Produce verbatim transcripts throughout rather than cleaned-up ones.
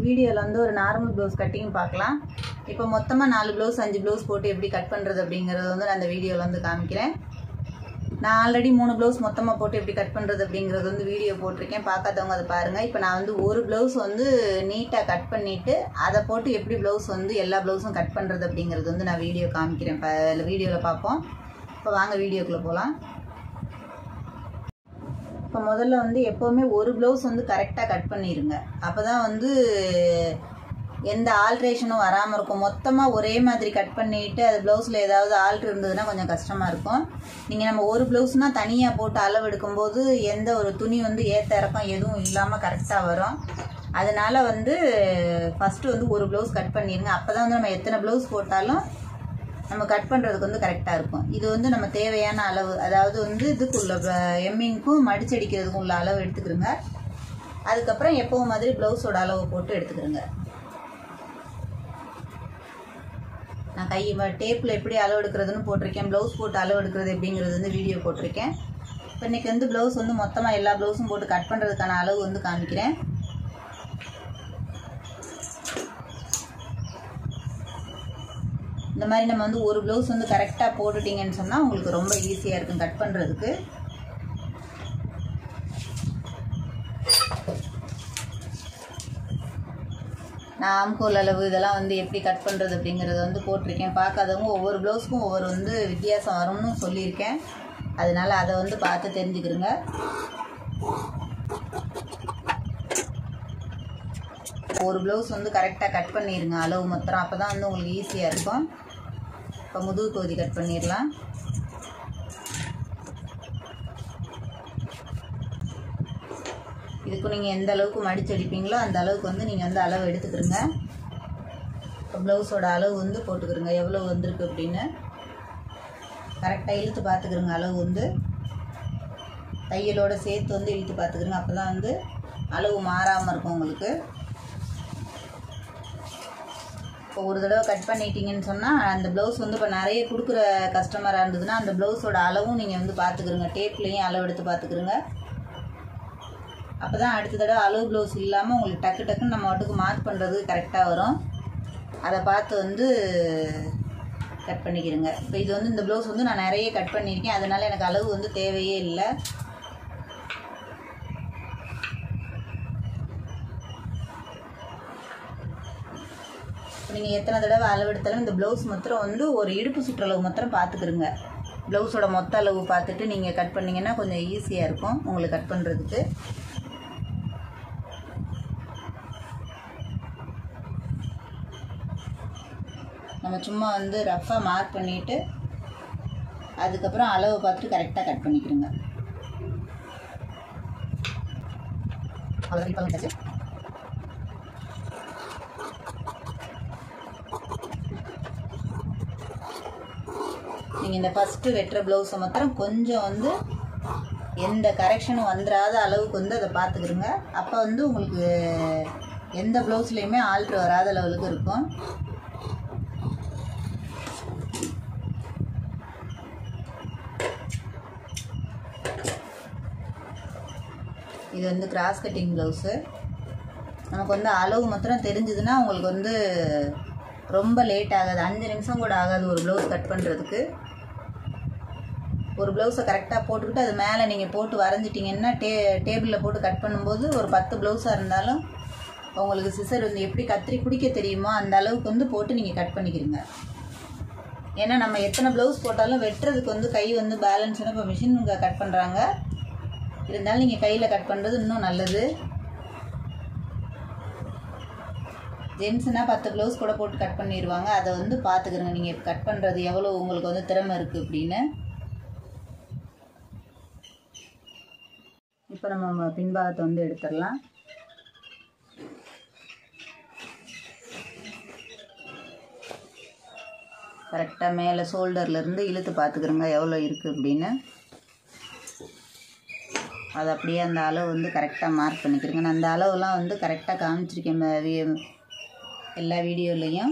வீடியோவில் வந்து ஒரு நார்மல் ப்ளவுஸ் கட்டிங் பார்க்கலாம். இப்போ மொத்தமாக நாலு ப்ளவுஸ் அஞ்சு ப்ளவுஸ் போட்டு எப்படி கட் பண்ணுறது அப்படிங்கிறது வந்து நான் அந்த வீடியோவில் வந்து காமிக்கிறேன். நான் ஆல்ரெடி மூணு ப்ளவுஸ் மொத்தமாக போட்டு எப்படி கட் பண்ணுறது அப்படிங்கிறது வந்து வீடியோ போட்டிருக்கேன், பார்க்காதவங்க அதை பாருங்கள். இப்போ நான் வந்து ஒரு ப்ளவுஸ் வந்து நீட்டாக கட் பண்ணிவிட்டு அதை போட்டு எப்படி ப்ளவுஸ் வந்து எல்லா ப்ளவுஸும் கட் பண்ணுறது அப்படிங்கிறது வந்து நான் வீடியோ காமிக்கிறேன். இப்போ வீடியோவில் பார்ப்போம். இப்போ வாங்க வீடியோக்குள்ளே போகலாம். இப்போ முதல்ல வந்து எப்போவுமே ஒரு ப்ளவுஸ் வந்து கரெக்டாக கட் பண்ணிடுங்க. அப்போ தான் வந்து எந்த ஆல்ட்ரேஷனும் வராமல் இருக்கும். மொத்தமாக ஒரே மாதிரி கட் பண்ணிவிட்டு அது ப்ளவுஸில் ஏதாவது ஆல்ட்ரு இருந்ததுன்னா கொஞ்சம் கஷ்டமாக இருக்கும். நீங்கள் நம்ம ஒரு ப்ளவுஸ்னால் தனியாக போட்டு அளவு எடுக்கும்போது எந்த ஒரு துணி வந்து ஏற்ற இறக்கம் எதுவும் இல்லாமல் கரெக்டாக வரும். அதனால் வந்து ஃபஸ்ட்டு வந்து ஒரு ப்ளவுஸ் கட் பண்ணிடுங்க. அப்போ தான் வந்து நம்ம எத்தனை ப்ளவுஸ் போட்டாலும் நம்ம கட் பண்ணுறதுக்கு வந்து கரெக்டாக இருக்கும். இது வந்து நம்ம தேவையான அளவு, அதாவது வந்து இதுக்குள்ள எம்மிங்க்கும் மடிச்சடிக்கிறதுக்கும் உள்ள அளவு எடுத்துக்கிறோங்க. அதுக்கப்புறம் எப்பவும் மாதிரி ப்ளவுஸோட அளவு போட்டு எடுத்துக்கிறோங்க. நான் கை டேப்பில் எப்படி அளவு எடுக்கிறதுன்னு போட்டிருக்கேன், ப்ளவுஸ் போட்டு அளவு எடுக்கிறது எப்படிங்கிறது வந்து வீடியோ போட்டிருக்கேன். இப்போ இன்றைக்கி வந்து ப்ளவுஸ் வந்து மொத்தமாக எல்லா ப்ளவுஸும் போட்டு கட் பண்ணுறதுக்கான அளவு வந்து காமிக்கிறேன். இந்த மாதிரி நம்ம வந்து ஒரு ப்ளவுஸ் வந்து கரெக்டாக போட்டுட்டிங்கன்னு சொன்னால் உங்களுக்கு ரொம்ப ஈஸியாக இருக்கும் கட் பண்ணுறதுக்கு. நான் ஆம்கோல் அளவு இதெல்லாம் வந்து எப்படி கட் பண்ணுறது அப்படிங்கிறத வந்து போட்டிருக்கேன். பார்க்காதவங்க ஒவ்வொரு ப்ளவுஸ்க்கும் ஒவ்வொரு வந்து வித்தியாசம் வரும்னு சொல்லியிருக்கேன். அதனால் அதை வந்து பார்த்து தெரிஞ்சுக்கிறோங்க. ஒரு ப்ளவுஸ் வந்து கரெக்டாக கட் பண்ணிடுங்க அளவு மொத்தம். அப்போ தான் வந்து உங்களுக்கு ஈஸியாக இருக்கும். இப்போ முதுகு பகுதி கட் பண்ணிடலாம். இதுக்கு நீங்கள் எந்த அளவுக்கு மடிச்சடிப்பீங்களோ அந்த அளவுக்கு வந்து நீங்கள் வந்து அளவு எடுத்துக்கிறங்க. இப்போ ப்ளவுஸோட அளவு வந்து போட்டுக்கிறங்க எவ்வளோ வந்திருக்கு அப்படின்னு. கரெக்டாக இழுத்து பார்த்துக்கிறங்க அளவு வந்து தையலோடு சேர்த்து வந்து இழுத்து பார்த்துக்கிறங்க. அப்போ தான் வந்து அளவு மாறாமல் இருக்கும் உங்களுக்கு. இப்போ ஒரு தடவை கட் பண்ணிட்டீங்கன்னு சொன்னால் அந்த ப்ளவுஸ் வந்து இப்போ நிறைய கொடுக்குற கஸ்டமராக இருந்ததுன்னா அந்த ப்ளவுஸோட அளவும் நீங்கள் வந்து பார்த்துக்கிறங்க. டேப்லேயும் அளவு எடுத்து பார்த்துக்கிறங்க. அப்போ தான் அடுத்த தடவை அளவு ப்ளவுஸ் இல்லாமல் உங்களுக்கு டக்கு டக்குன்னு நம்ம மட்டுக்கு மார்க் பண்ணுறதுக்கு கரெக்டாக வரும். அதை பார்த்து வந்து கட் பண்ணிக்கிறங்க. இப்போ இது வந்து இந்த ப்ளவுஸ் வந்து நான் நிறைய கட் பண்ணியிருக்கேன், அதனால் எனக்கு அளவு வந்து தேவையே இல்லை. நீங்கள் எத்தனை தடவை அளவு எடுத்தாலும் இந்த ப்ளவுஸ் மாத்திரம் வந்து ஒரு இடுப்பு சுற்றளவு மாத்திரம் பார்த்துக்கிறங்க. ப்ளவுஸோட மொத்த அளவு பார்த்துட்டு நீங்கள் கட் பண்ணிங்கன்னா கொஞ்சம் ஈஸியாக இருக்கும் உங்களுக்கு கட் பண்ணுறதுக்கு. நம்ம சும்மா வந்து ரஃப்பாக மார்க் பண்ணிவிட்டு அதுக்கப்புறம் அளவை பார்த்துட்டு கரெக்டாக கட் பண்ணிக்கிறோங்க. நீங்கள் இந்த ஃபஸ்ட்டு வெட்டுற ப்ளவுஸை மாத்திரம் கொஞ்சம் வந்து எந்த கரெக்ஷனும் வந்துடாத அளவுக்கு வந்து அதை பார்த்துக்கிறோங்க. அப்போ வந்து உங்களுக்கு எந்த ப்ளவுஸ்லேயுமே ஆல்ட்ரு வராத லெவலுக்கு இருக்கும். இது வந்து கிராஸ் கட்டிங் ப்ளவுஸு. நமக்கு வந்து அளவு மாத்திரம் தெரிஞ்சதுன்னா உங்களுக்கு வந்து ரொம்ப லேட் ஆகாது, அஞ்சு நிமிஷம் கூட ஆகாது ஒரு ப்ளவுஸ் கட் பண்ணுறதுக்கு. ஒரு ப்ளவுஸை கரெக்டாக போட்டுக்கிட்டு அது மேலே நீங்கள் போட்டு வரைஞ்சிட்டிங்கன்னா டே டேபிளில் போட்டு கட் பண்ணும்போது ஒரு பத்து ப்ளவுஸாக இருந்தாலும் உங்களுக்கு சிசர் வந்து எப்படி கத்திரி பிடிக்க தெரியுமோ அந்த அளவுக்கு வந்து போட்டு நீங்கள் கட் பண்ணிக்கிறீங்க. ஏன்னா நம்ம எத்தனை ப்ளவுஸ் போட்டாலும் வெட்டுறதுக்கு வந்து கை வந்து பேலன்ஸ்னு இப்போ மிஷின் கட் பண்ணுறாங்க, இருந்தாலும் நீங்கள் கையில் கட் பண்ணுறது இன்னும் நல்லது. ஜென்ஸுனால் பத்து ப்ளவுஸ் கூட போட்டு கட் பண்ணிடுவாங்க. அதை வந்து பார்த்துக்கிறங்க நீங்கள் கட் பண்ணுறது எவ்வளோ உங்களுக்கு வந்து திறமை இருக்குது அப்படின்னு. இப்போ நம்ம பின்பாகத்தை வந்து எடுத்துடலாம். கரெக்டாக மேலே ஷோல்டர்லேருந்து இழுத்து பார்த்துக்கிறோங்க எவ்வளோ இருக்குது அப்படின்னு. அது அப்படியே அந்த அளவு வந்து கரெக்டாக மார்க் பண்ணிக்கிறேங்க. நான் அந்த அளவுலாம் வந்து கரெக்டாக காமிச்சிருக்கேன் எல்லா வீடியோலையும்.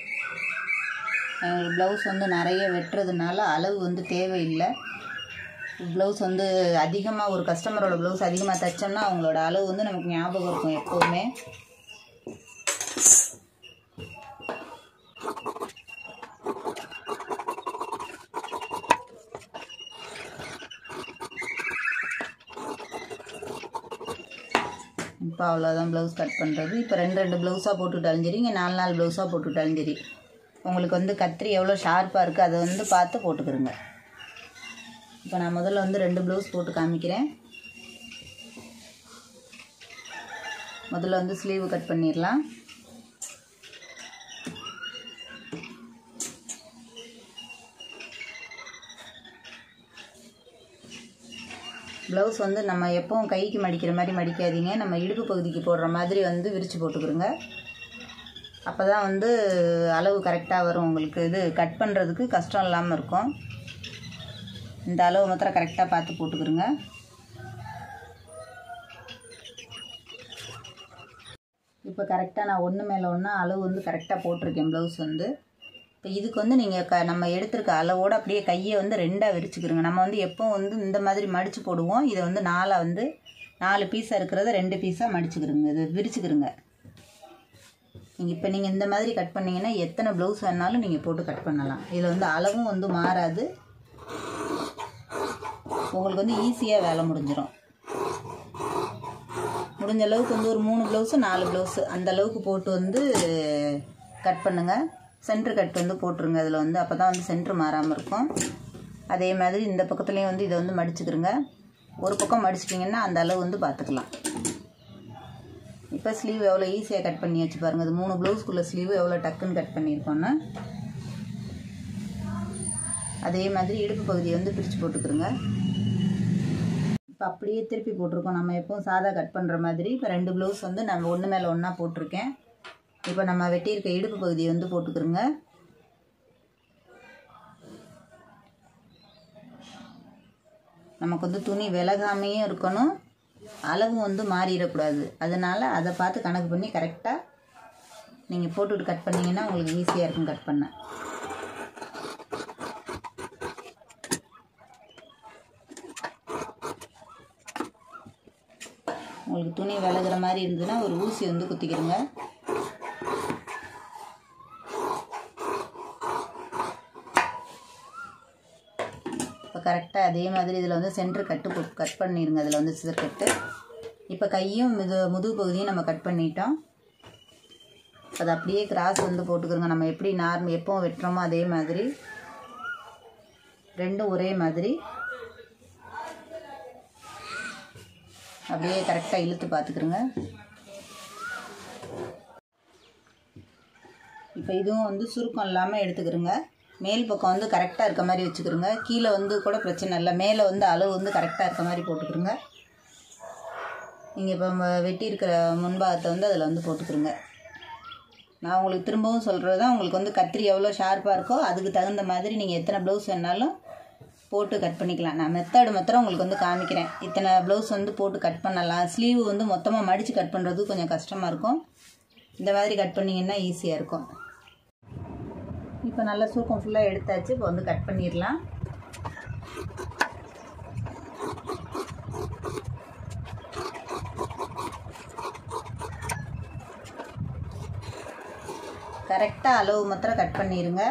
ப்ளவுஸ் வந்து நிறைய வெட்டுறதுனால அளவு வந்து தேவையில்லை. ப்ளவுஸ் வந்து அதிகமாக ஒரு கஸ்டமரோட ப்ளவுஸ் அதிகமாக தைச்சோம்னா அவங்களோட அளவு வந்து நமக்கு ஞாபகம் இருக்கும் எப்போவுமே. இப்போ அவ்வளோதான் ப்ளவுஸ் கட் பண்ணுறது. இப்போ ரெண்டு ரெண்டு ப்ளவுஸாக போட்டுவிட்டாலும் சரி, இங்கே நாலு நாலு ப்ளவுஸாக போட்டுவிட்டாலும் சரி, உங்களுக்கு வந்து கத்திரி எவ்வளோ ஷார்ப்பாக இருக்குது அதை வந்து பார்த்து போட்டுக்கிறோங்க. இப்போ நான் முதல்ல வந்து ரெண்டு ப்ளவுஸ் போட்டு காமிக்கிறேன். முதல்ல வந்து ஸ்லீவ் கட் பண்ணிடலாம். ப்ளவுஸ் வந்து நம்ம எப்பவும் கைக்கு மடிக்கிற மாதிரி மடிக்காதீங்க. நம்ம இடுப்பு பகுதிக்கு போடுற மாதிரி வந்து விரித்து போட்டுக்கிறோங்க. அப்போ தான் வந்து அளவு கரெக்டாக வரும். உங்களுக்கு இது கட் பண்ணுறதுக்கு கஷ்டம் இல்லாமல் இருக்கும். இந்த அளவு மாத்திரம் கரெக்டாக பார்த்து போட்டுக்கிறோங்க. இப்போ கரெக்டாக நான் ஒன்று மேலே ஒன்றா அளவு வந்து கரெக்டாக போட்டிருக்கேன் ப்ளவுஸ் வந்து. இப்போ இதுக்கு வந்து நீங்கள் க நம்ம எடுத்துருக்க அளவோடு அப்படியே கையை வந்து ரெண்டாக விரிச்சுக்கிறோங்க. நம்ம வந்து எப்போ வந்து இந்த மாதிரி மடித்து போடுவோம். இதை வந்து நாலாக வந்து நாலு பீஸாக இருக்கிறத ரெண்டு பீஸாக மடிச்சுக்கிறோங்க. இது விரிச்சுக்கிறோங்க. நீங்கள் இப்போ நீங்கள் இந்த மாதிரி கட் பண்ணிங்கன்னா எத்தனை ப்ளவுஸ் வேணாலும் நீங்கள் போட்டு கட் பண்ணலாம். இதில் வந்து அளவும் வந்து மாறாது. உங்களுக்கு வந்து ஈஸியாக வேலை முடிஞ்சிடும். முடிஞ்ச அளவுக்கு வந்து ஒரு மூணு ப்ளவுஸு நாலு ப்ளவுஸு அந்த அளவுக்கு போட்டு வந்து கட் பண்ணுங்கள். சென்ட்ரு கட் வந்து போட்டுருங்க அதில் வந்து. அப்போ தான் வந்து சென்ட்ரு மாறாமல் இருக்கும். அதே மாதிரி இந்த பக்கத்துலேயும் வந்து இதை வந்து மடிச்சுக்கிறோங்க. ஒரு பக்கம் மடிச்சிட்டிங்கன்னா அந்த அளவு வந்து பார்த்துக்கலாம். இப்போ ஸ்லீவ் எவ்வளோ ஈஸியாக கட் பண்ணி வச்சு பாருங்கள். அது மூணு ப்ளவுஸ்க்குள்ளே ஸ்லீவ் எவ்வளோ டக்குன்னு கட் பண்ணியிருக்கோன்னு. அதே மாதிரி இடுப்பு பகுதியை வந்து பிரித்து போட்டுக்கிறோங்க. இப்போ அப்படியே திருப்பி போட்டிருக்கோம். நம்ம எப்போவும் சாதா கட் பண்ணுற மாதிரி. இப்போ ரெண்டு ப்ளவுஸ் வந்து நம்ம ஒன்று மேலே ஒன்றா போட்டிருக்கேன். இப்போ நம்ம வெட்டியிருக்க இடுப்பு பகுதியை வந்து போட்டுக்கிறோங்க. நமக்கு வந்து துணி விலகாமையும் இருக்கணும், அளவும் வந்து மாறிடக்கூடாது. அதனால் அதை பார்த்து கணக்கு பண்ணி கரெக்டாக நீங்கள் போட்டுவிட்டு கட் பண்ணிங்கன்னா உங்களுக்கு ஈஸியாக இருக்கும் கட் பண்ண. உங்களுக்கு துணி விலகிற மாதிரி இருந்ததுன்னா ஒரு ஊசி வந்து குத்திக்கிறோங்க. இப்போ கரெக்டாக அதே மாதிரி இதில் வந்து சென்டர் கட்டு கட் பண்ணிடுங்க. அதில் வந்து சிதர் கட்டு. இப்போ கையும் இது முதுகு பகுதியும் நம்ம கட் பண்ணிட்டோம். அது அப்படியே கிராஸ் வந்து போட்டுக்கிறோங்க. நம்ம எப்படி நார்மல் எப்பவும் வெட்டுறோமோ அதே மாதிரி ரெண்டும் ஒரே மாதிரி அப்படியே கரெக்டாக இழுத்து பார்த்துக்கிறோங்க. இப்போ இதுவும் வந்து சுருக்கம் இல்லாமல் எடுத்துக்கிறோங்க. மேல் பக்கம் வந்து கரெக்டாக இருக்க மாதிரி வச்சுக்கிறோங்க. கீழே வந்து கூட பிரச்சனை இல்லை. மேலே வந்து அளவு வந்து கரெக்டாக இருக்க மாதிரி போட்டுக்கிறோங்க. நீங்கள் இப்போ வெட்டி இருக்கிற முன்பாகத்தை வந்து அதில் வந்து போட்டுக்கிறோங்க. நான் உங்களுக்கு திரும்பவும் சொல்கிறது தான், உங்களுக்கு வந்து கத்திரி எவ்வளோ ஷார்ப்பாக இருக்கோ அதுக்கு தகுந்த மாதிரி நீங்கள் எத்தனை ப்ளவுஸ் வேணாலும் போட்டு கட் பண்ணிக்கலாம். நான் மெத்தடு மாத்திரம் உங்களுக்கு வந்து காமிக்கிறேன். இத்தனை ப்ளவுஸ் வந்து போட்டு கட் பண்ணலாம். ஸ்லீவ் வந்து மொத்தமாக மடித்து கட் பண்ணுறது கொஞ்சம் கஷ்டமாக இருக்கும். இந்த மாதிரி கட் பண்ணிங்கன்னா ஈஸியாக இருக்கும். இப்போ நல்லா சுருக்கம் ஃபுல்லாக எடுத்தாச்சு. இப்போ வந்து கட் பண்ணிடலாம். கரெக்டாக அளவு மாத்திரம் கட் பண்ணிடுங்க.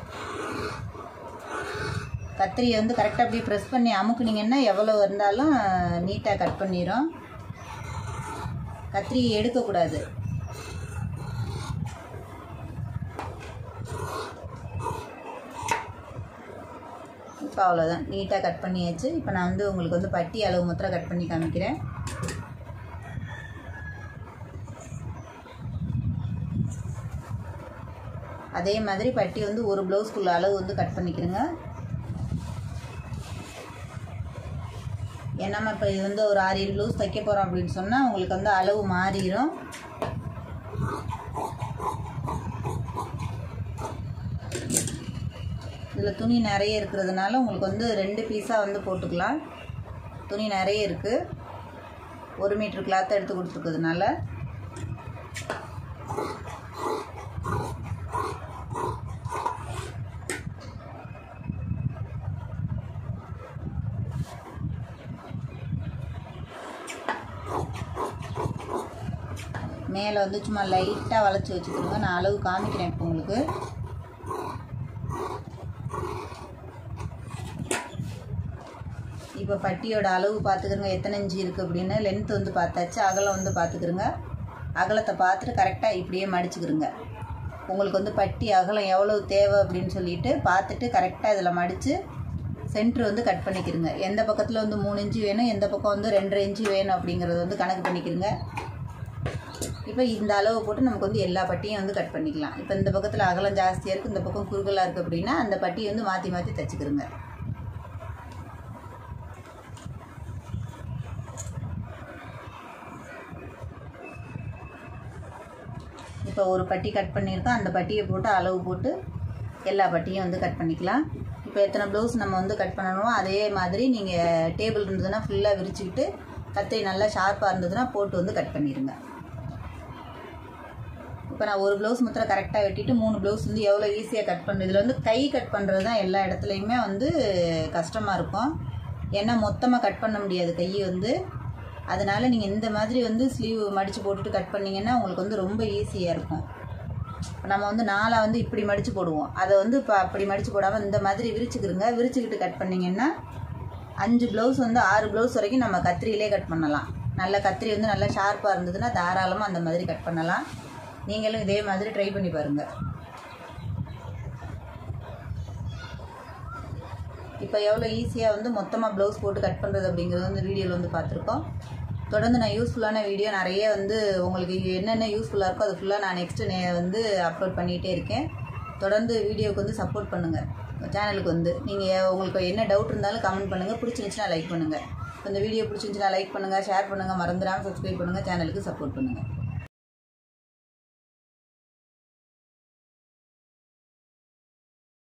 கத்திரியை வந்து கரெக்டாக அப்படியே ப்ரெஸ் பண்ணி அமுக்குனிங்கன்னா எவ்வளோ இருந்தாலும் நீட்டாக கட் பண்ணிடும். கத்திரியை எடுக்கக்கூடாது. இப்போ அவ்வளோதான், நீட்டாக கட் பண்ணியாச்சு. இப்போ நான் வந்து உங்களுக்கு வந்து பட்டி அளவு மாத்திரம் கட் பண்ணி காமிக்கிறேன். அதே மாதிரி பட்டி வந்து ஒரு ப்ளவுஸ்க்குள்ள அளவு வந்து கட் பண்ணிக்கிறேங்க. ஏன்னா நம்ம இப்போ இது வந்து ஒரு ஆறு ஏழு ப்ளவுஸ் தைக்க போகிறோம் அப்படின்னு சொன்னால் உங்களுக்கு வந்து அளவு மாறிடும். இதில் துணி நிறைய இருக்கிறதுனால உங்களுக்கு வந்து ரெண்டு பீஸாக வந்து போட்டுக்கலாம். துணி நிறைய இருக்குது. ஒரு மீட்ரு கிளாத்தை எடுத்து கொடுத்துருக்கிறதுனால மேலே வந்து சும்மா லைட்டாக வளைச்சி வச்சுக்கிறோங்க. நான் அளவு காமிக்கிறேன் இப்போ உங்களுக்கு. இப்போ பட்டியோட அளவு பார்த்துக்கிறங்க எத்தனை இன்ச்சு இருக்குது அப்படின்னு. லென்த் வந்து பார்த்தாச்சு, அகலம் வந்து பார்த்துக்கிறங்க. அகலத்தை பார்த்துட்டு கரெக்டாக இப்படியே மடிச்சுக்கிறங்க. உங்களுக்கு வந்து பட்டி அகலம் எவ்வளோ தேவை அப்படின்னு சொல்லிட்டு பார்த்துட்டு கரெக்டாக இதில் மடித்து சென்ட்ரு வந்து கட் பண்ணிக்கிறங்க. எந்த பக்கத்தில் வந்து மூணு இன்ச்சு வேணும், எந்த பக்கம் வந்து ரெண்டரை இன்ச்சு வேணும் அப்படிங்கிறது வந்து கணக்கு பண்ணிக்கிறங்க. இப்போ இந்த அளவு போட்டு நமக்கு வந்து எல்லா பட்டியும் வந்து கட் பண்ணிக்கலாம். இப்போ இந்த பக்கத்தில் அகலம் ஜாஸ்தியாக இருக்குது, இந்த பக்கம் குறுகலாக இருக்குது அப்படின்னா அந்த பட்டியை வந்து மாற்றி மாற்றி தைச்சிக்கிறங்க. இப்போ ஒரு பட்டி கட் பண்ணியிருக்கோம், அந்த பட்டியை போட்டு அளவு போட்டு எல்லா பட்டியும் வந்து கட் பண்ணிக்கலாம். இப்போ எத்தனை ப்ளவுஸ் நம்ம வந்து கட் பண்ணணுமோ அதே மாதிரி நீங்கள் டேபிள் இருந்ததுன்னா ஃபுல்லாக விரிச்சுக்கிட்டு கத்திரி நல்லா ஷார்ப்பாக இருந்ததுன்னா போட்டு வந்து கட் பண்ணிடுங்க. இப்போ நான் ஒரு ப்ளவுஸ் மாத்திரம் கரெக்டாக வெட்டிட்டு மூணு ப்ளவுஸ் வந்து எவ்வளோ ஈஸியாக கட் பண்ணுறது. இதில் வந்து கை கட் பண்ணுறது தான் எல்லா இடத்துலையுமே வந்து கஷ்டமாக இருக்கும். ஏன்னா மொத்தமாக கட் பண்ண முடியாது கை வந்து. அதனால் நீங்கள் இந்த மாதிரி வந்து ஸ்லீவ் மடித்து போட்டுட்டு கட் பண்ணிங்கன்னா உங்களுக்கு வந்து ரொம்ப ஈஸியாக இருக்கும். நம்ம வந்து நாளாக வந்து இப்படி மடித்து போடுவோம், அதை வந்து இப்போ அப்படி மடித்து போடாமல் இந்த மாதிரி விரிச்சுக்கிறங்க. விரிச்சுக்கிட்டு கட் பண்ணிங்கன்னா அஞ்சு ப்ளவுஸ் வந்து ஆறு ப்ளவுஸ் வரைக்கும் நம்ம கத்திரியிலே கட் பண்ணலாம். நல்ல கத்திரி வந்து நல்லா ஷார்ப்பாக இருந்ததுன்னா தாராளமாக அந்த மாதிரி கட் பண்ணலாம். நீங்களும் இதே மாதிரி ட்ரை பண்ணி பாருங்கள். இப்போ எவ்வளோ ஈஸியாக வந்து மொத்தமாக ப்ளவுஸ் போட்டு கட் பண்ணுறது அப்படிங்கிறது வந்து வீடியோவில் வந்து பார்த்துருக்கோம். தொடர்ந்து நான் யூஸ்ஃபுல்லான வீடியோ நிறைய வந்து உங்களுக்கு என்னென்ன யூஸ்ஃபுல்லாக இருக்கோ அது ஃபுல்லாக நான் நெக்ஸ்ட்டு நே வந்து அப்லோட் பண்ணிகிட்டே இருக்கேன். தொடர்ந்து வீடியோவுக்கு வந்து சப்போர்ட் பண்ணுங்கள். சேனலுக்கு வந்து நீங்கள் உங்களுக்கு என்ன டவுட் இருந்தாலும் கமெண்ட் பண்ணுங்கள். பிடிச்சிருந்துச்சுன்னா லைக் பண்ணுங்கள். இந்த வீடியோ பிடிச்சிருந்துச்சுன்னா லைக் பண்ணுங்கள், ஷேர் பண்ணுங்கள், மறந்துடாமல் சப்ஸ்கிரைப் பண்ணுங்கள், சேனலுக்கு சப்போர்ட் பண்ணுங்கள்.